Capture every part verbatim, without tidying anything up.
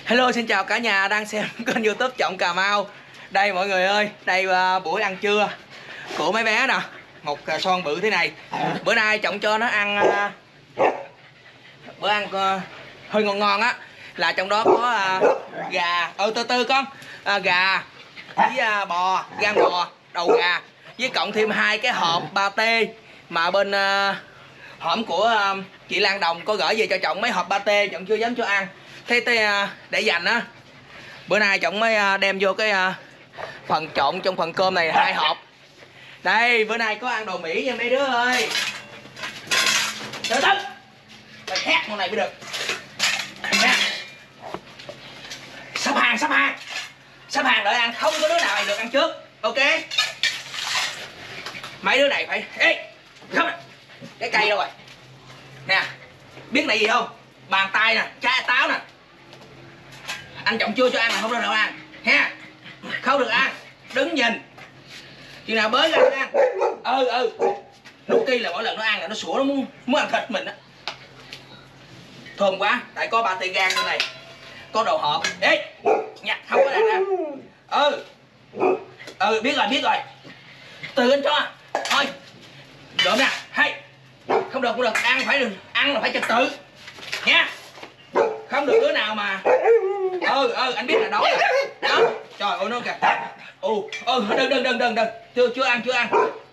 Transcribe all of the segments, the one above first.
Hello, xin chào cả nhà đang xem kênh YouTube Trọng Cà Mau. Đây mọi người ơi, đây uh, buổi ăn trưa của mấy bé nè. Một uh, son bự thế này. Bữa nay Trọng cho nó ăn uh, bữa ăn uh, hơi ngon ngon á. Là trong đó có uh, gà, ừ từ từ con, uh, gà với uh, bò, gan bò, đầu gà, với cộng thêm hai cái hộp pate mà bên uh, hổm của uh, chị Lan Đồng có gửi về cho Trọng mấy hộp pate, Trọng chưa dám cho ăn. Thế tới uh, để dành á, bữa nay Trọng mới uh, đem vô cái uh, phần trộn trong phần cơm này hai hộp. Đây, bữa nay có ăn đồ Mỹ nha mấy đứa ơi. Từ từ, phải khét con này mới được. Nè, sắp hàng, sắp hàng, sắp hàng đợi ăn, không có đứa nào này được ăn trước, ok? Mấy đứa này phải, ê, không, cái cây đâu rồi? Nè, biết này gì không? Bàn tay nè, trái táo nè. Anh Trọng chưa cho ăn là không được đâu ăn ha, không được ăn, đứng nhìn chừng nào bới ra được ăn. Ừ ừ Nuki là mỗi lần nó ăn là nó sủa, nó muốn muốn ăn thịt mình á. Thơm quá, tại có ba tê gan trong này, có đồ hộp. Ê nhặt không có ăn nè. Ừ ừ biết rồi biết rồi, từ anh cho thôi được nè. Hay không được không được, ăn phải được, ăn là phải trật tự nha, không được đứa nào mà ừ ừ anh biết là đó rồi. Đó trời ơi nó kìa. Ừ ừ đừng đừng đừng đừng đừng chưa chưa ăn chưa ăn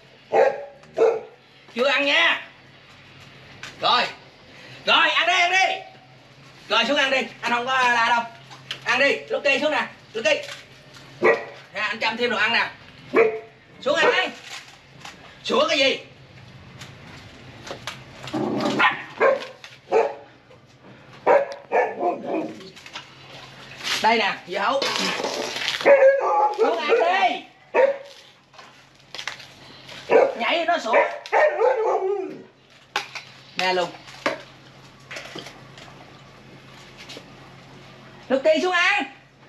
chưa ăn nha. Rồi rồi ăn đi ăn đi, rồi xuống ăn đi, anh không có la đâu. Ăn đi Lucky, xuống nè Lucky nè, anh chăm thêm đồ ăn nè, xuống ăn đi. Sủa cái gì? Đây nè, dưa hấu. Xuống ăn đi. Nhảy nó sủa. Nè luôn. Lucky xuống ăn.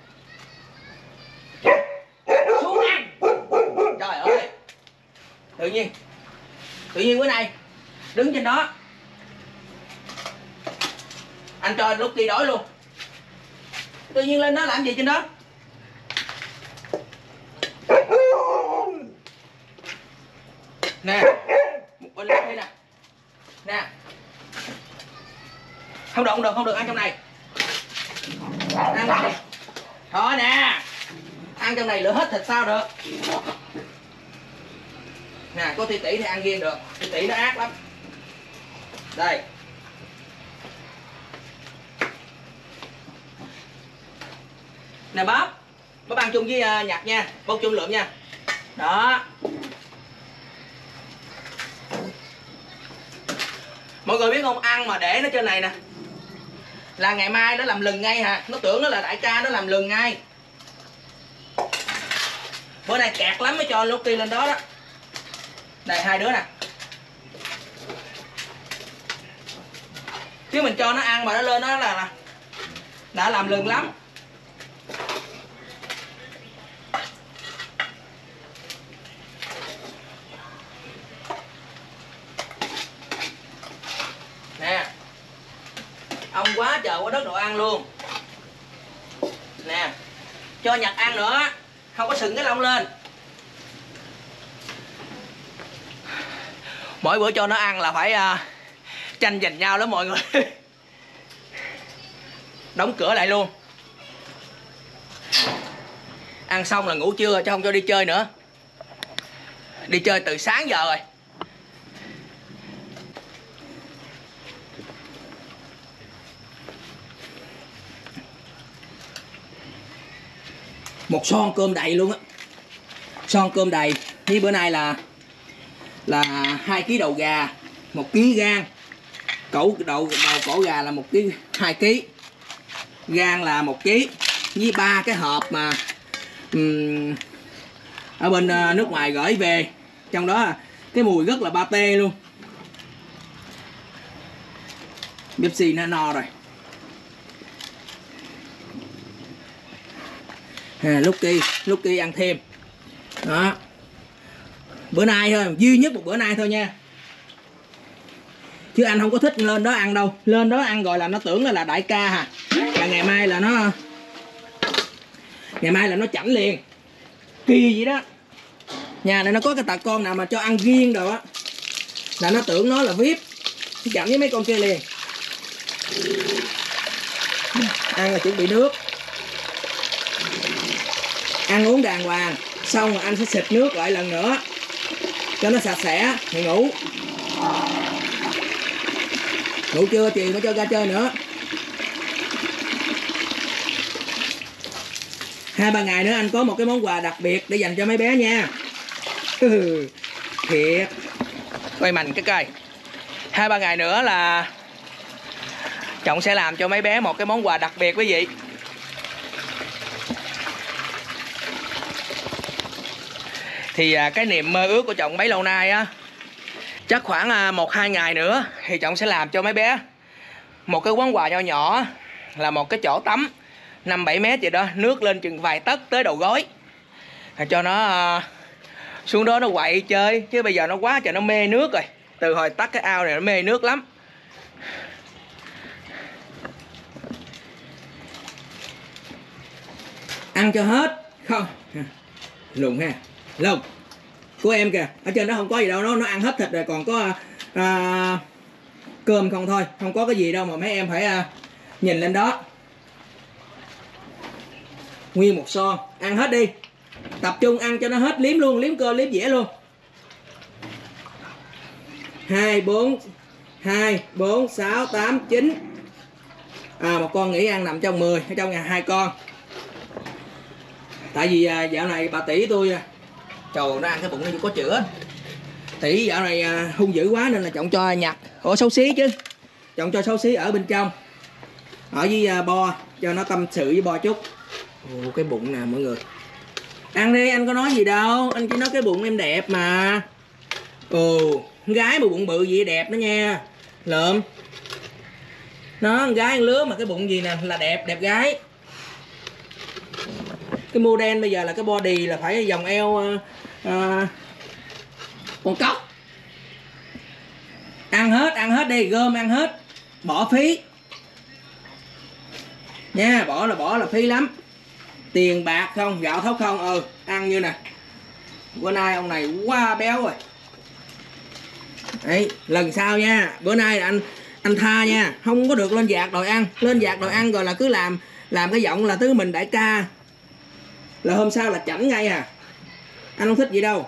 Xuống ăn. Trời ơi. Tự nhiên. Tự nhiên bữa nay đứng trên đó. Anh cho Lucky đói luôn. Tự nhiên lên đó làm gì trên đó? Nè, một bên đây nè. Nè. Không được, không được, không được ăn trong này. Ăn này. Thôi nè. Ăn trong này lửa hết thịt sao được. Nè, có Ti Tỷ thì ăn riêng được. Ti Tỷ nó ác lắm. Đây. Nè bóp, bóp ăn chung với uh, Nhật nha, bóp chung lượng nha. Đó. Mọi người biết không, ăn mà để nó trên này nè là ngày mai nó làm lừng ngay hả. Nó tưởng nó là đại ca, nó làm lừng ngay. Bữa nay kẹt lắm mới cho Lucky lên đó đó. Đây hai đứa nè. Chứ mình cho nó ăn mà nó lên đó là, là đã làm lừng lắm. Nè, ông quá trời quá đất đồ ăn luôn. Nè, cho Nhật ăn nữa, không có sừng cái lông lên. Mỗi bữa cho nó ăn là phải uh, tranh giành nhau lắm mọi người. Đóng cửa lại luôn. Ăn xong là ngủ trưa chứ không cho đi chơi nữa. Đi chơi từ sáng giờ rồi. Một son cơm đầy luôn á. Son cơm đầy. Như bữa nay là là hai ký đầu gà, một ký gan, cẩu đầu đầu cổ gà là một ký, hai ký, gan là một ký, với ba cái hộp mà um, ở bên uh, nước ngoài gửi về, trong đó cái mùi rất là pate luôn. Pepsi nó no rồi. À, Lucky, Lucky ăn thêm. Đó. Bữa nay thôi, duy nhất một bữa nay thôi nha. Chứ anh không có thích lên đó ăn đâu. Lên đó ăn rồi là nó tưởng là, là đại ca hả. Là ngày mai là nó Ngày mai là nó chảnh liền. Kỳ vậy đó. Nhà này nó có cái tạc con nào mà cho ăn riêng đồ á là nó tưởng nó là vi ai pi. Nó chảnh với mấy con kia liền. Ăn là chuẩn bị nước. Ăn uống đàng hoàng. Xong rồi anh sẽ xịt nước lại lần nữa cho nó sạch sẽ thì ngủ. Ngủ chưa chiều mới cho ra chơi nữa. Hai ba ngày nữa anh có một cái món quà đặc biệt để dành cho mấy bé nha. Thiệt. Quay mạnh cái cây. Hai ba ngày nữa là Trọng sẽ làm cho mấy bé một cái món quà đặc biệt quý vị. Thì cái niềm mơ ước của Trọng bấy lâu nay á, chắc khoảng một hai ngày nữa thì Trọng sẽ làm cho mấy bé một cái món quà nho nhỏ, là một cái chỗ tắm năm bảy mét vậy đó, nước lên chừng vài tấc tới đầu gối, cho nó uh, xuống đó nó quậy chơi. Chứ bây giờ nó quá trời nó mê nước rồi, từ hồi tắt cái ao này nó mê nước lắm. Ăn cho hết không lùng ha, lùng của em kìa, ở trên đó không có gì đâu, nó nó ăn hết thịt rồi, còn có uh, cơm không thôi, không có cái gì đâu mà mấy em phải uh, nhìn lên đó. Nguyên một son, ăn hết đi. Tập trung ăn cho nó hết, liếm luôn, liếm cơ, liếm dẻ luôn. Hai, bốn, hai, bốn, sáu, tám, chín. À, một con nghỉ ăn nằm trong mười, ở trong nhà hai con. Tại vì à, dạo này bà tỷ tôi à, trời nó ăn cái bụng nó có chữa. Tỷ dạo này à, hung dữ quá nên là Trọng cho nhặt. Ủa xấu xí chứ. Trọng cho xấu xí ở bên trong. Ở với à, bo, cho nó tâm sự với bo chút. Ồ, cái bụng nè mọi người. Ăn đi, anh có nói gì đâu. Anh chỉ nói cái bụng em đẹp mà. Ồ, gái mà bụng bự gì đẹp đó nha. Lượm. Nó, con gái con lứa mà cái bụng gì nè là đẹp, đẹp gái. Cái model bây giờ là cái body là phải vòng eo uh, uh, con cóc. Ăn hết, ăn hết đi, gom ăn hết. Bỏ phí. Nha, bỏ là bỏ là phí lắm. Tiền bạc không, gạo thóc không, ừ, ăn như nè. Bữa nay ông này quá béo rồi. Đấy, lần sau nha, bữa nay anh anh tha nha, không có được lên dạt đòi ăn, lên dạt đòi ăn rồi là cứ làm làm cái giọng là tứ mình đại ca. Là hôm sau là chảnh ngay à. Anh không thích gì đâu.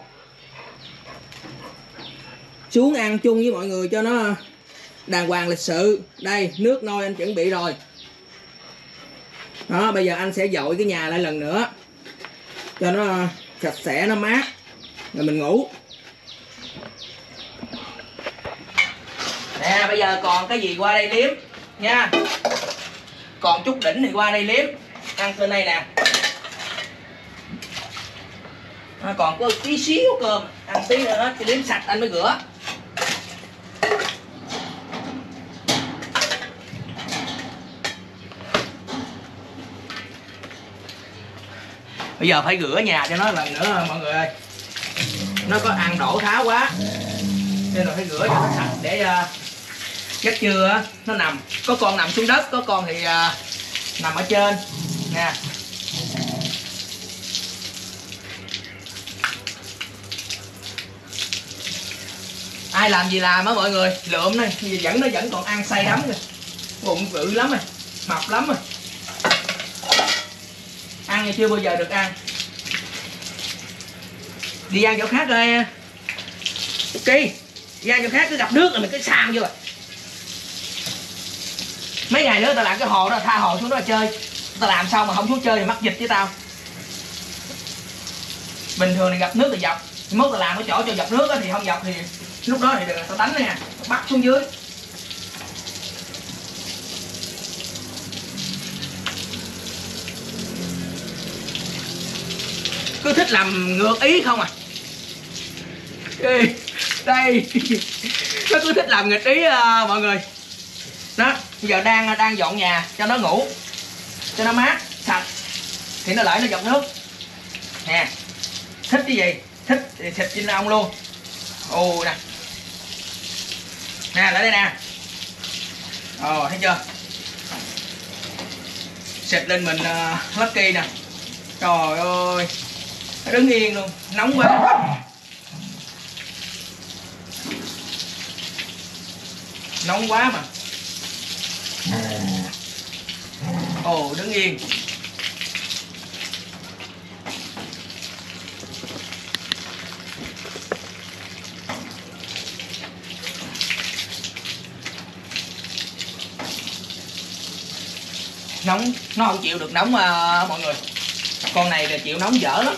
Xuống ăn chung với mọi người cho nó đàng hoàng lịch sự. Đây, nước nôi anh chuẩn bị rồi. Đó, bây giờ anh sẽ dội cái nhà lại lần nữa cho nó sạch sẽ, nó mát. Rồi mình ngủ. Nè, bây giờ còn cái gì qua đây liếm nha. Còn chút đỉnh thì qua đây liếm. Ăn trên đây nè. À, còn có tí xíu cơm. Ăn tí nữa hết, liếm sạch anh mới rửa. Bây giờ phải rửa nhà cho nó lần nữa mọi người ơi. Nó có ăn đổ tháo quá nên là phải rửa cho nó sạch để uh, giấc trưa uh, nó nằm. Có con nằm xuống đất, có con thì uh, nằm ở trên nè. Ai làm gì làm á mọi người. Lượm này vẫn nó vẫn còn ăn say đắm rồi. Bụng bự lắm rồi, mập lắm rồi. Ăn thì chưa bao giờ được ăn. Đi ăn chỗ khác rồi. Ok, đi ăn chỗ khác cứ gặp nước là mình cứ xàm vô rồi. Mấy ngày nữa tao làm cái hồ đó, tha hồ xuống đó chơi. Tao làm xong mà không xuống chơi thì mắc dịch với tao. Bình thường thì gặp nước thì dọc. Mốt tao làm cái chỗ cho dọc nước thì không dọc thì lúc đó thì đừng, tao đánh nè, tao bắt xuống dưới. Cứ thích làm ngược ý không à. Đây, đây. Nó cứ thích làm nghịch ý uh, mọi người. Đó, bây giờ đang đang dọn nhà cho nó ngủ, cho nó mát, sạch thì nó lại nó dọc nước. Nè. Thích cái gì? Thích thì xịt trên ông luôn. Ồ nè. Nè, lại đây nè. Ồ, thấy chưa? Xịt lên mình uh, Lucky nè. Trời ơi, nó đứng yên luôn, nóng quá. Nóng quá mà. Ồ, đứng yên. Nóng, nó không chịu được nóng à, mọi người. Con này là chịu nóng dở lắm.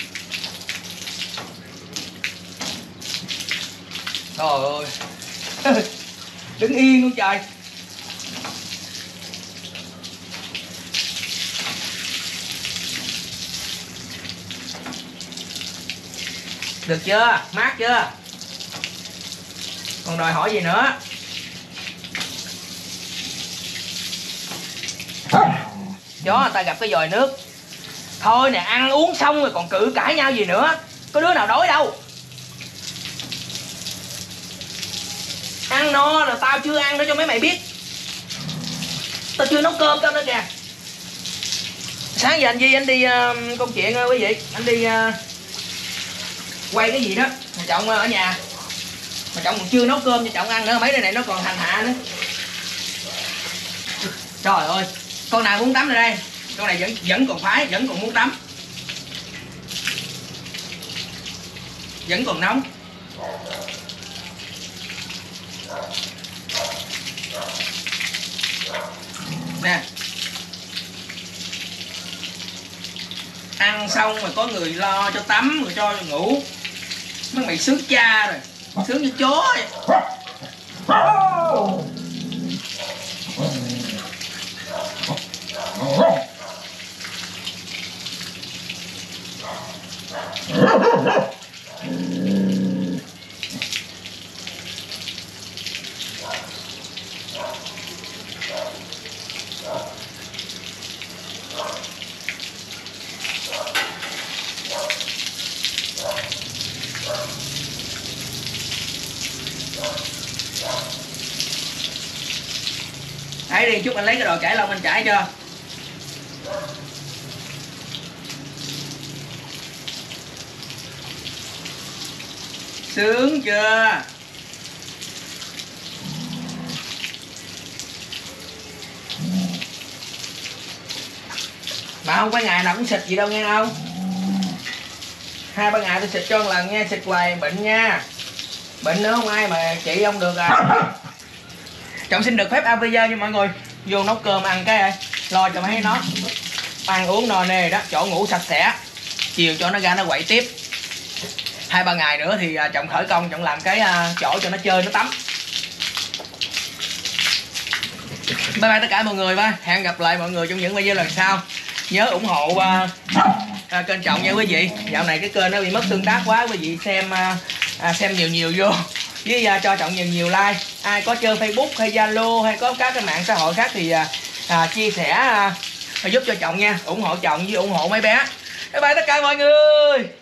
Trời ơi. Đứng yên luôn trời. Được chưa? Mát chưa? Còn đòi hỏi gì nữa? Chó người ta gặp cái vòi nước. Thôi nè, ăn uống xong rồi còn cự cãi nhau gì nữa. Có đứa nào đói đâu. Ăn no rồi tao chưa ăn nữa cho mấy mày biết. Tao chưa nấu cơm cho nó kìa. Sáng giờ anh Duy anh đi uh, công chuyện uh, quý vị. Anh đi uh, quay cái gì đó mà Trọng uh, ở nhà. Mà Trọng còn chưa nấu cơm cho Trọng ăn nữa. Mấy đứa này nó còn hành hạ nữa. Trời ơi, con nào muốn tắm rồi đây. Con này vẫn vẫn còn phái, vẫn còn muốn tắm. Vẫn còn nóng. Nè. Ăn xong rồi có người lo cho tắm rồi cho ngủ. Mấy mày sướng cha rồi. Sướng như chó vậy. Hãy đi chút anh lấy cái đồ chải lông anh chải cho. Sướng chưa? Mà không có ngày nào cũng xịt gì đâu nghe không? Hai ba ngày tôi xịt cho một lần nha, xịt hoài bệnh nha. Bệnh nữa không ai mà trị không được à. Trọng xin được phép a vê cho mọi người vô nấu cơm ăn cái ơi. Lo cho mấy nó ăn uống no nê đó, chỗ ngủ sạch sẽ. Chiều cho nó ra nó quậy tiếp. Hai ba ngày nữa thì Trọng khởi công, Trọng làm cái chỗ cho nó chơi nó tắm. Bye bye tất cả mọi người, bye. Hẹn gặp lại mọi người trong những video lần sau. Nhớ ủng hộ uh, uh, kênh Trọng nha quý vị. Dạo này cái kênh nó bị mất tương tác quá, quý vị xem uh, uh, xem nhiều nhiều vô với uh, cho Trọng nhiều nhiều like. Ai có chơi Facebook hay Zalo hay có các cái mạng xã hội khác thì uh, uh, chia sẻ uh, giúp cho Trọng nha, ủng hộ Trọng với ủng hộ mấy bé. Bye bye tất cả mọi người.